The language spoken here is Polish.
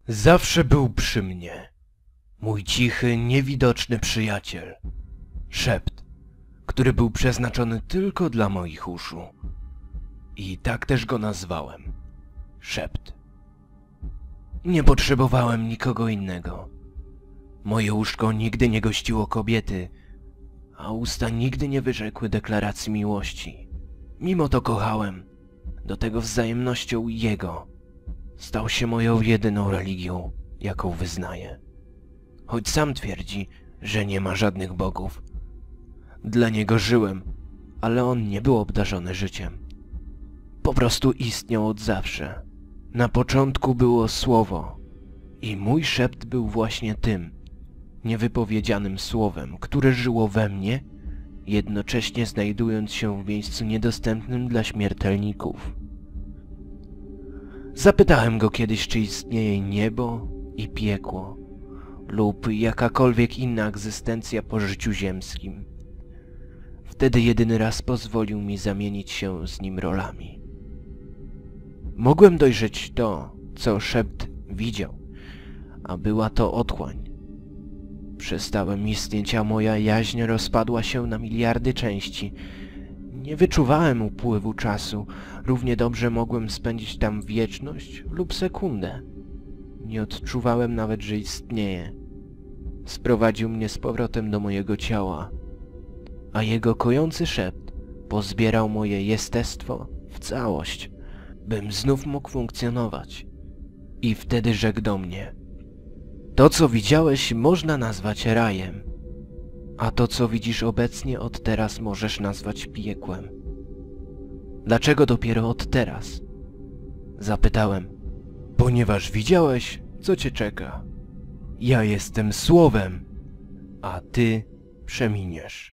Zawsze był przy mnie. Mój cichy, niewidoczny przyjaciel. Szept, który był przeznaczony tylko dla moich uszu. I tak też go nazwałem. Szept. Nie potrzebowałem nikogo innego. Moje łóżko nigdy nie gościło kobiety, a usta nigdy nie wyrzekły deklaracji miłości. Mimo to kochałem, do tego wzajemnością jego. Stał się moją jedyną religią, jaką wyznaję. Choć sam twierdzi, że nie ma żadnych bogów. Dla niego żyłem, ale on nie był obdarzony życiem. Po prostu istniał od zawsze. Na początku było słowo i mój szept był właśnie tym niewypowiedzianym słowem, które żyło we mnie, jednocześnie znajdując się w miejscu niedostępnym dla śmiertelników. Zapytałem go kiedyś, czy istnieje niebo i piekło lub jakakolwiek inna egzystencja po życiu ziemskim. Wtedy jedyny raz pozwolił mi zamienić się z nim rolami. Mogłem dojrzeć to, co szept widział, a była to otchłań. Przestałem istnieć, a moja jaźń rozpadła się na miliardy części. Nie wyczuwałem upływu czasu, równie dobrze mogłem spędzić tam wieczność lub sekundę. Nie odczuwałem nawet, że istnieję. Sprowadził mnie z powrotem do mojego ciała, a jego kojący szept pozbierał moje jestestwo w całość, bym znów mógł funkcjonować. I wtedy rzekł do mnie: to, co widziałeś, można nazwać rajem, a to, co widzisz obecnie, od teraz możesz nazwać piekłem. Dlaczego dopiero od teraz? Zapytałem. Ponieważ widziałeś, co cię czeka. Ja jestem słowem, a ty przeminiesz.